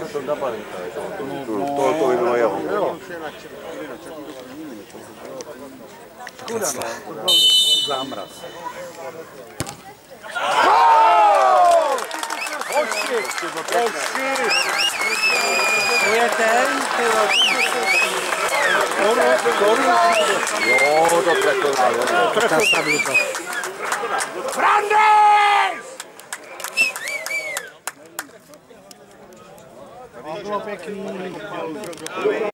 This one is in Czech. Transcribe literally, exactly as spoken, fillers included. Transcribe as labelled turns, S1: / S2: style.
S1: to nabalí, to, to by bylo jeho. Škoda, no, zámraz. Hoši, hoši! To je ten, jo, to trefila, jo. Trefil to. Brandes! To bylo pěkný.